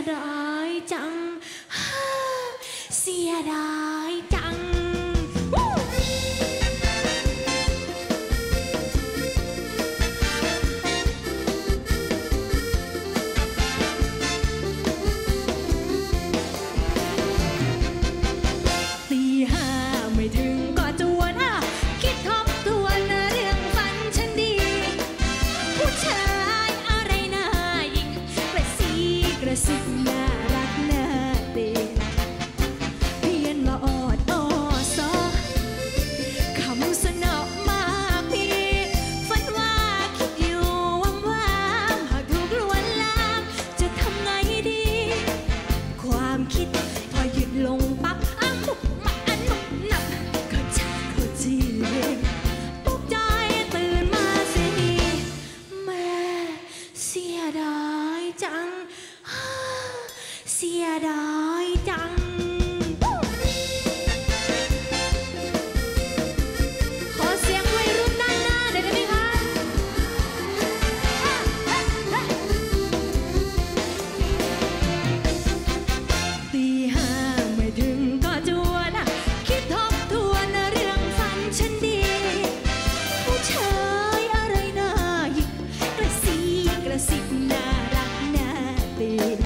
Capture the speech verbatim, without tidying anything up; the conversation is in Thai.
ดายจังเสียดายจังตีห้าไม่ถึงก็จวนอ่ะคิดทบทวนเรื่องฝันฉันดีผู้ชายอะไรน่าหยิกกระซีกระซิบน่ารักน่าตีเพียนมาออดอ้อซอคำสนอมากพี่ฝันว่าคิดอยู่ว่างๆหากถูกลวนลามจะทำไงดีความคิดพอหยุดลงปั๊บอ้ำบุกมาอันบุกหนับก็ชักเข้าจีตกใจตื่นมาเสียทีแม่เสียดายจังเสียดายจังขอเสียงวัยรุ่นด้านหน้าได้ไหมคะตีห้าไม่ถึงก็จวนอ่ะคิดทบทวนเรื่องฝันฉันดีผู้ชายอะไรน่าหยิกกระซีกระซิบน่ารักน่าตี